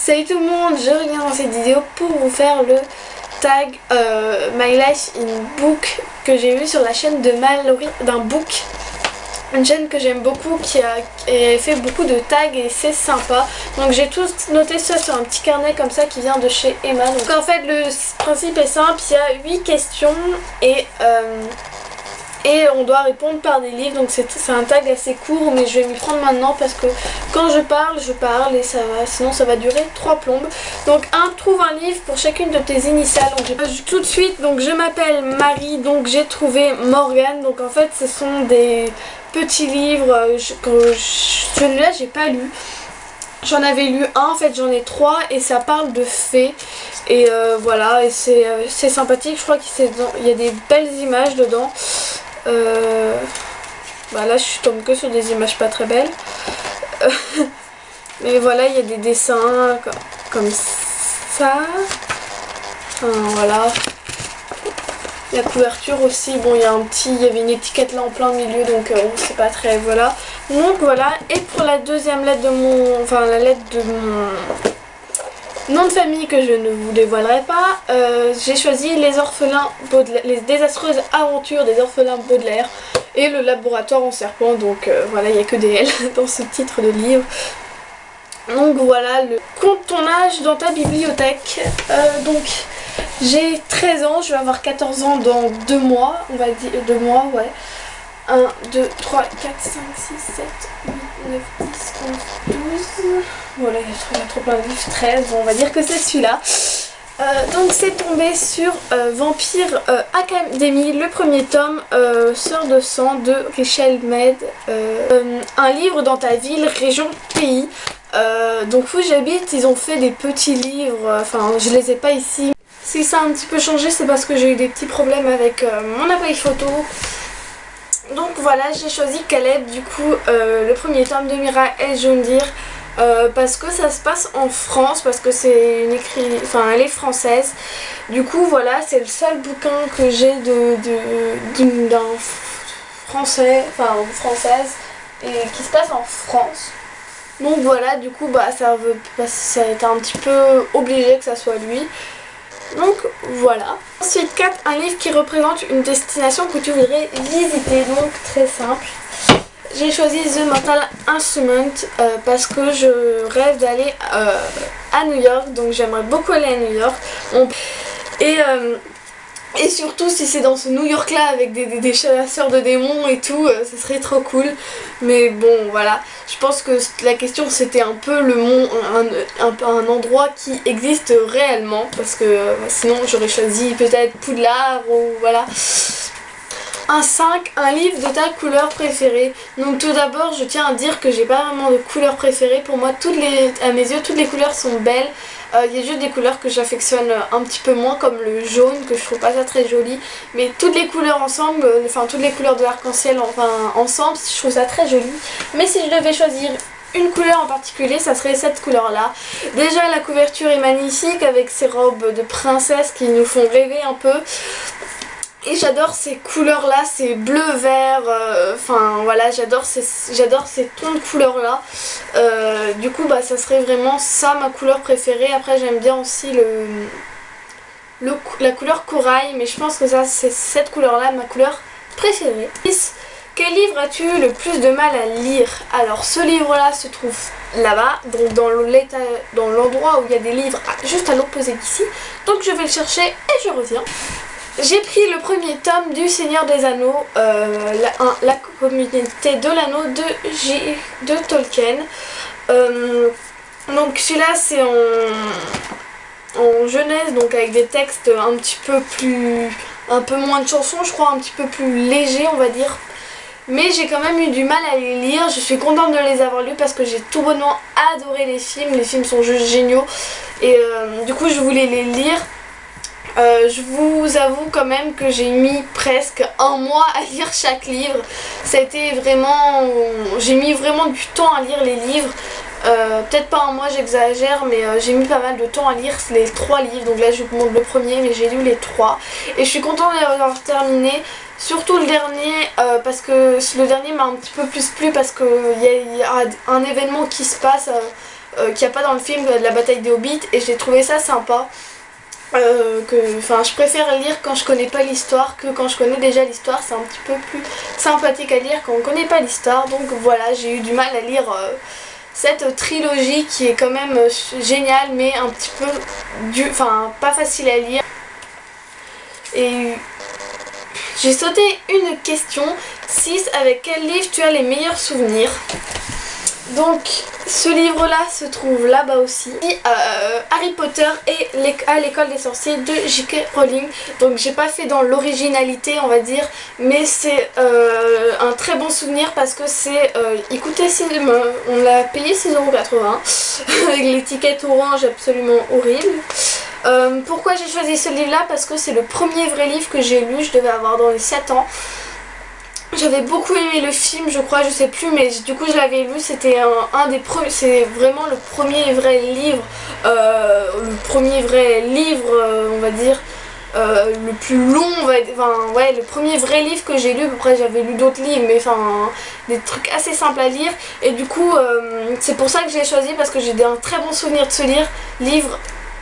Salut tout le monde, je reviens dans cette vidéo pour vous faire le tag My Life in Book que j'ai vu sur la chaîne de Mallory d'un book. Une chaîne que j'aime beaucoup qui fait beaucoup de tags et c'est sympa. Donc j'ai tout noté ça sur un petit carnet comme ça qui vient de chez Emma. Donc en fait le principe est simple, il y a 8 questions et on doit répondre par des livres. Donc c'est un tag assez court mais je vais m'y prendre maintenant parce que quand je parle et sinon ça va durer 3 plombes. Donc trouve un livre pour chacune de tes initiales. Donc tout de suite, donc je m'appelle Marie, donc j'ai trouvé Morgane. Donc en fait ce sont des petits livres que celui-là j'ai pas lu. J'en avais lu un, en fait j'en ai 3 et ça parle de fées. Et voilà, et c'est sympathique, je crois qu'il y a des belles images dedans. Bah là je tombe que sur des images pas très belles. Mais voilà, il y a des dessins comme ça. Enfin, voilà. La couverture aussi, bon il y avait une étiquette là en plein milieu donc c'est pas très, voilà. Donc voilà, et pour la deuxième lettre de la lettre de mon nom de famille que je ne vous dévoilerai pas, j'ai choisi les orphelins Baudelaire, les désastreuses aventures des orphelins Baudelaire et le laboratoire en serpent. Donc voilà, il n'y a que des L dans ce titre de livre. Donc voilà, compte ton âge dans ta bibliothèque. Donc j'ai 13 ans, je vais avoir 14 ans dans 2 mois, on va dire 2 mois, ouais. 1, 2, 3, 4, 5, 6, 7, 8, 9, 10, 11, 12. Voilà, il y a trop plein de livres, 13, on va dire que c'est celui-là. Donc c'est tombé sur Vampire Academy, le premier tome, Sœur de sang de Rachel Mead. Un livre dans ta ville, région, pays. Donc où j'habite, ils ont fait des petits livres, enfin je les ai pas ici. Si ça a un petit peu changé, c'est parce que j'ai eu des petits problèmes avec mon appareil photo. Donc voilà, j'ai choisi Caleb, du coup le premier tome de Mira El Joundir, parce que ça se passe en France, parce que c'est elle est française. Du coup voilà, c'est le seul bouquin que j'ai d'un français, enfin française, et qui se passe en France. Donc voilà, du coup ça a été un petit peu obligé que ça soit lui. Donc voilà. Ensuite 4, un livre qui représente une destination que tu voudrais visiter. Donc très simple. J'ai choisi The Mortal Instrument parce que je rêve d'aller à New York. Donc j'aimerais beaucoup aller à New York. Et surtout si c'est dans ce New York là avec des chasseurs de démons et tout, ça serait trop cool. Mais bon voilà, je pense que la question c'était un peu un endroit qui existe réellement. Parce que sinon j'aurais choisi peut-être Poudlard ou voilà. Un 5, un livre de ta couleur préférée. Donc tout d'abord je tiens à dire que j'ai pas vraiment de couleur préférée. Pour moi à mes yeux toutes les couleurs sont belles. Il y a juste des couleurs que j'affectionne un petit peu moins, comme le jaune, que je trouve pas ça très joli. Mais toutes les couleurs ensemble, enfin toutes les couleurs de l'arc-en-ciel ensemble, je trouve ça très joli. Mais si je devais choisir une couleur en particulier, ça serait cette couleur là. Déjà la couverture est magnifique avec ces robes de princesse qui nous font rêver un peu. Et j'adore ces couleurs là, ces bleus, verts, enfin voilà, j'adore ces tons de couleurs là. Du coup ça serait vraiment ça ma couleur préférée. Après j'aime bien aussi la couleur corail, mais je pense que ça c'est cette couleur là ma couleur préférée. Quel livre as-tu eu le plus de mal à lire? Alors ce livre là se trouve là-bas, donc dans l'endroit où il y a des livres juste à l'opposé d'ici. Donc je vais le chercher et je reviens. J'ai pris le premier tome du Seigneur des Anneaux, la communauté de l'anneau de Tolkien. Donc celui-là c'est en jeunesse, donc avec des textes un peu moins de chansons, je crois, un petit peu plus léger on va dire. Mais j'ai quand même eu du mal à les lire. Je suis contente de les avoir lus parce que j'ai tout bonnement adoré les films. Les films sont juste géniaux. Et du coup je voulais les lire. Je vous avoue quand même que j'ai mis presque 1 mois à lire chaque livre. Ça a été vraiment... J'ai mis vraiment du temps à lire les livres. Peut-être pas 1 mois, j'exagère, mais j'ai mis pas mal de temps à lire les 3 livres. Donc là je vous montre le premier, mais j'ai lu les 3. Et je suis contente de les avoir terminés. Surtout le dernier, parce que le dernier m'a un petit peu plus plu parce qu'il y a un événement qui se passe qu'il n'y a pas dans le film de la bataille des Hobbits, et j'ai trouvé ça sympa. Je préfère lire quand je connais pas l'histoire que quand je connais déjà l'histoire. C'est un petit peu plus sympathique à lire quand on connaît pas l'histoire. Donc voilà, j'ai eu du mal à lire cette trilogie qui est quand même géniale, mais un petit peu pas facile à lire. Et j'ai sauté une question. 6. Avec quel livre tu as les meilleurs souvenirs? Donc ce livre là se trouve là-bas aussi. Harry Potter et à l'école des sorciers de J.K. Rowling. Donc j'ai pas fait dans l'originalité on va dire, mais c'est un très bon souvenir parce que c'est il coûtait on l'a payé 6,80 € avec l'étiquette orange absolument horrible. Pourquoi j'ai choisi ce livre là? Parce que c'est le premier vrai livre que j'ai lu. Je devais avoir dans les 7 ans. J'avais beaucoup aimé le film, je crois, je sais plus, mais du coup je l'avais lu. C'était un des premiers, c'est vraiment le premier vrai livre, on va dire, le plus long, ouais, le premier vrai livre que j'ai lu. Après j'avais lu d'autres livres, mais des trucs assez simples à lire. Et du coup, c'est pour ça que j'ai choisi, parce que j'ai un très bon souvenir de ce livre.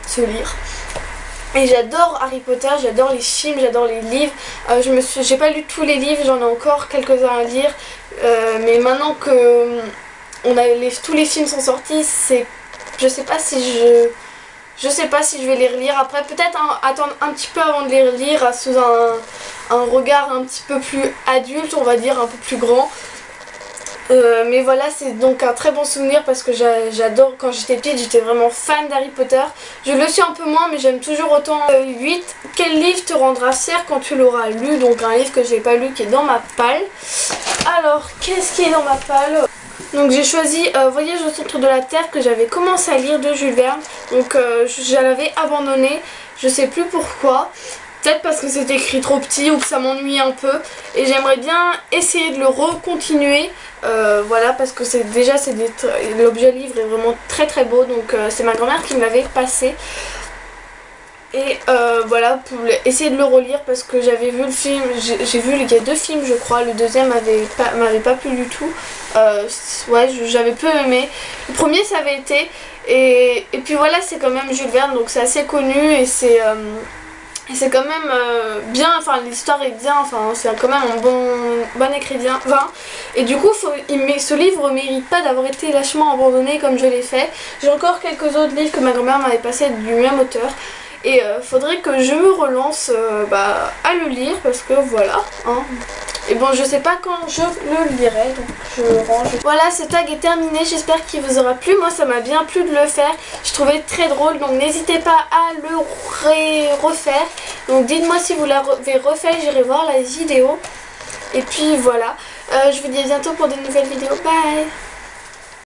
Et j'adore Harry Potter, j'adore les films, j'adore les livres. J'ai pas lu tous les livres, j'en ai encore quelques-uns à lire. Mais maintenant que tous les films sont sortis, je sais pas si je vais les relire. Après peut-être attendre un petit peu avant de les relire sous un regard un petit peu plus adulte, on va dire, un peu plus grand. Mais voilà, c'est donc un très bon souvenir parce que j'adore. Quand j'étais petite, j'étais vraiment fan d'Harry Potter. Je le suis un peu moins, mais j'aime toujours autant. 8. Quel livre te rendra fier quand tu l'auras lu? Donc un livre que j'ai pas lu qui est dans ma palle. Alors, qu'est-ce qui est dans ma palle? Donc j'ai choisi Voyage au centre de la Terre, que j'avais commencé à lire, de Jules Verne. Donc je l'avais abandonné, je sais plus pourquoi. Peut-être parce que c'était écrit trop petit ou que ça m'ennuie un peu. Et j'aimerais bien essayer de le recontinuer. Voilà, parce que l'objet livre est vraiment très très beau. Donc c'est ma grand-mère qui me l'avait passé. Et voilà, pour essayer de le relire, parce que j'avais vu le film, il y a 2 films je crois, le deuxième m'avait pas plu du tout. Ouais, j'avais peu aimé. Le premier ça avait été, et puis voilà, c'est quand même Jules Verne, donc c'est assez connu, et c'est quand même bien, l'histoire est bien, c'est quand même un bon écrivain. Et du coup, ce livre mérite pas d'avoir été lâchement abandonné comme je l'ai fait. J'ai encore quelques autres livres que ma grand-mère m'avait passé du même auteur. Et faudrait que je me relance à le lire, parce que voilà. Et bon, je sais pas quand je le lirai, donc je range. Voilà, ce tag est terminé, j'espère qu'il vous aura plu. Moi ça m'a bien plu de le faire, je trouvais très drôle, donc n'hésitez pas à le refaire. Donc dites-moi si vous l'avez refait, j'irai voir la vidéo. Et puis voilà, je vous dis à bientôt pour de nouvelles vidéos, bye.